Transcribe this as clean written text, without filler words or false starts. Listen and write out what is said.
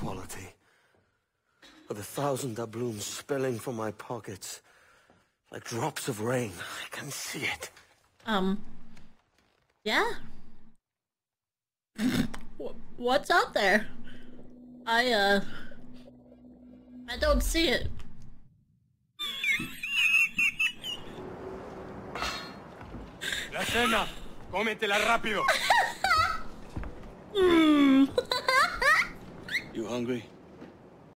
quality. With 1,000 doubloons spilling from my pockets like drops of rain. I can see it. Yeah. What's out there? I don't see it. La cena. Cómetela rápido. You hungry?